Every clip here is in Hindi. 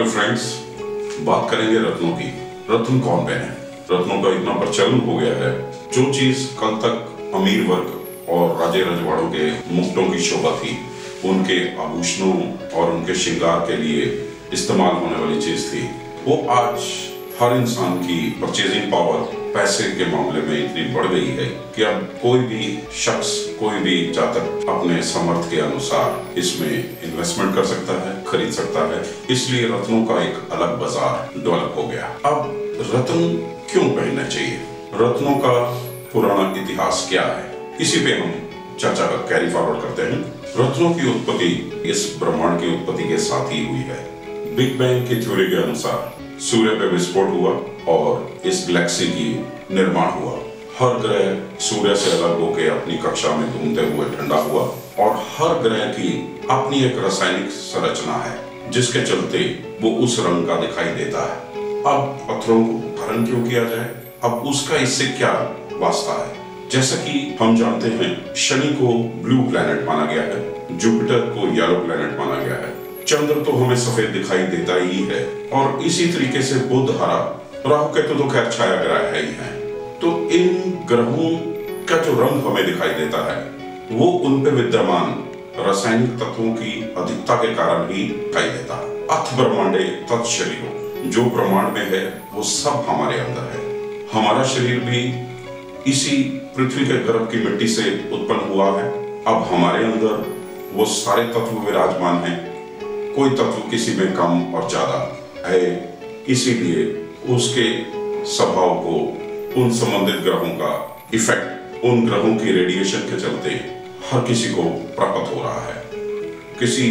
हेलो फ्रेंड्स, बात करेंगे रत्नों की। रत्न कौन पहने? रत्नों का इतना प्रचलन हो गया है, जो चीज कल तक अमीर वर्ग और राजे रजवाड़ों के मुकुटों की शोभा थी, उनके आभूषणों और उनके श्रृंगार के लिए इस्तेमाल होने वाली चीज थी, वो आज हर इंसान की परचेजिंग पावर पैसे के मामले में इतनी बढ़ गई है कि अब कोई भी शख्स, कोई भी जातक अपने सामर्थ्य के अनुसार इसमें इन्वेस्टमेंट कर सकता है, खरीद सकता है। इसलिए रत्नों का एक अलग बाजार डेवलप हो गया। अब रत्न क्यों पहनना चाहिए? रत्नों का पुराना इतिहास क्या है? इसी पे हम चर्चा का कैरी फॉरवर्ड करते हैं। रत्नों की उत्पत्ति इस ब्रह्मांड की उत्पत्ति के साथ ही हुई है। बिग बैंग की थ्योरी के अनुसार सूर्य पे विस्फोट हुआ और इस गैलेक्सी की निर्माण हुआ। हर ग्रह सूर्य से अलग होकर अपनी कक्षा में घूमते हुए ठंडा हुआ और हर ग्रह की अपनी एक रासायनिक संरचना है, जिसके चलते वो उस रंग का दिखाई देता है। अब पत्थरों को धारण क्यों किया जाए? अब उसका इससे क्या वास्ता है? जैसा कि हम जानते हैं, शनि को ब्लू प्लैनेट माना गया है, जुपिटर को येलो प्लैनेट माना गया है, चंद्र तो हमें सफेद दिखाई देता ही है, और इसी तरीके से बुध हरा, राहु केतु तो खैर छाया ग्रह है ही है। तो इन ग्रहों का जो रंग हमें दिखाई देता है, वो उन पे विद्यमान रासायनिक तत्वों की अधिकता के कारण ही दिखाई देता है। अथ ब्रह्मांडे तत् शरीरो, जो ब्रह्मांड में है वो सब हमारे अंदर है। हमारा शरीर भी इसी पृथ्वी के गर्भ की मिट्टी से उत्पन्न हुआ है। अब हमारे अंदर वो सारे तत्व विराजमान हैं, कोई तत्व किसी में कम और ज्यादा है, इसीलिए उसके स्वभाव को उन संबंधित ग्रहों का इफेक्ट, उन ग्रहों की रेडिएशन के चलते हर किसी को प्राप्त हो रहा है। किसी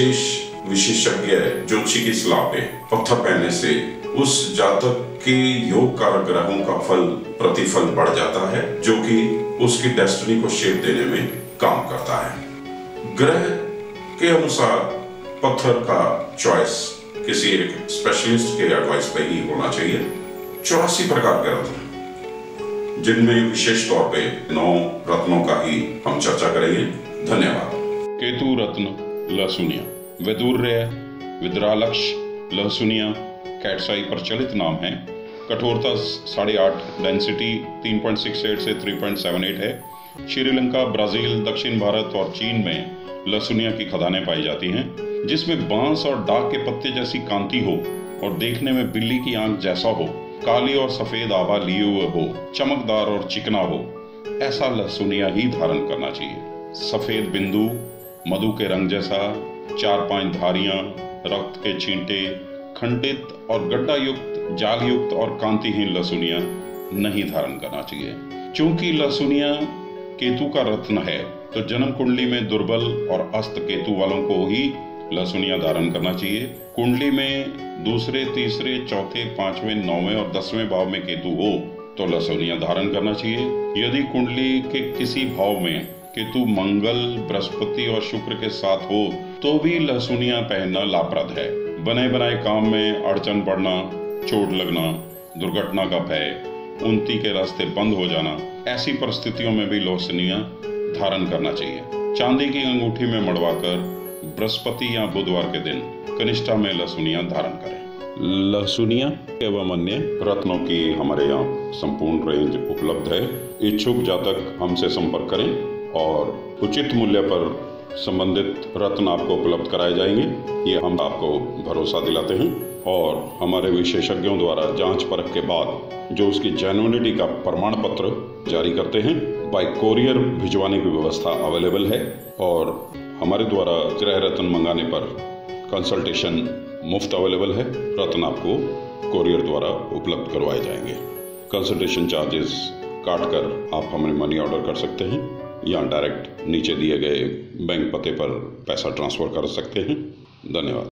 विशेषज्ञ ज्योतिषी की सलाह पे पत्थर पहनने से उस जातक के योग कारक ग्रहों का प्रतिफल बढ़ जाता है, जो कि उसकी डेस्टिनी को शेप देने में काम करता है। ग्रह के अनुसार पत्थर का चॉइस किसी एक स्पेशलिस्ट के एडवाइस पे ही होना चाहिए। 84 प्रकार के रत्न, जिनमें विशेष तौर पे 9 रत्नों का ही हम चर्चा करेंगे। धन्यवाद। केतु रत्न लहसुनिया, वैदुर्य, विद्रालक्ष, लहसुनिया, कैटसाई प्रचलित नाम है। कठोरता 8.5, डेंसिटी 3.68 से 3.78 है। श्रीलंका, ब्राजील, दक्षिण भारत और चीन में लहसुनिया की खदानें पाई जाती हैं, जिसमें बांस और डाक के पत्ते जैसी कांति हो और देखने में बिल्ली की आंख जैसा हो, काली और सफेद आभा लिए हुए हो, चमकदार और चिकना हो, ऐसा लहसुनिया ही धारण करना चाहिए। सफेद बिंदु, मधु के रंग जैसा, 4-5 धारियां, रक्त के छींटे, खंडित और गड्ढा युक्त, जाल युक्त और कांतिहीन लहसुनिया नहीं धारण करना चाहिए। चूंकि लहसुनिया केतु का रत्न है, तो जन्म कुंडली में दुर्बल और अस्त केतु वालों को ही लहसुनिया धारण करना चाहिए। कुंडली में दूसरे, तीसरे, चौथे, 5वें, 9वें और 10वें भाव में केतु हो तो लहसुनिया धारण करना चाहिए। यदि कुंडली के किसी भाव में केतु मंगल, बृहस्पति और शुक्र के साथ हो तो भी लहसुनिया पहनना लाभप्रद है। बने बनाए काम में अड़चन पड़ना, चोट लगना, दुर्घटना का भय, उन्नति के रास्ते बंद हो जाना, ऐसी परिस्थितियों में भी लहसुनिया धारण करना चाहिए। चांदी की अंगूठी में मड़वाकर बृहस्पति या बुधवार के दिन कनिष्ठा में लहसुनिया धारण करें। लहसुनिया एवं अन्य रत्नों की हमारे यहाँ संपूर्ण रेंज उपलब्ध है। इच्छुक जातक हमसे संपर्क करें और उचित मूल्य पर संबंधित रत्न आपको उपलब्ध कराए जाएंगे, ये हम आपको भरोसा दिलाते हैं। और हमारे विशेषज्ञों द्वारा जांच परख के बाद जो उसकी जेन्युइनिटी का प्रमाण पत्र जारी करते हैं, बाय कोरियर भिजवाने की व्यवस्था अवेलेबल है। और हमारे द्वारा गृह रत्न मंगाने पर कंसल्टेशन मुफ्त अवेलेबल है। रत्न आपको कोरियर द्वारा उपलब्ध करवाए जाएंगे। कंसल्टेशन चार्जेस काटकर आप हमें मनी ऑर्डर कर सकते हैं या डायरेक्ट नीचे दिए गए बैंक पते पर पैसा ट्रांसफर कर सकते हैं। धन्यवाद।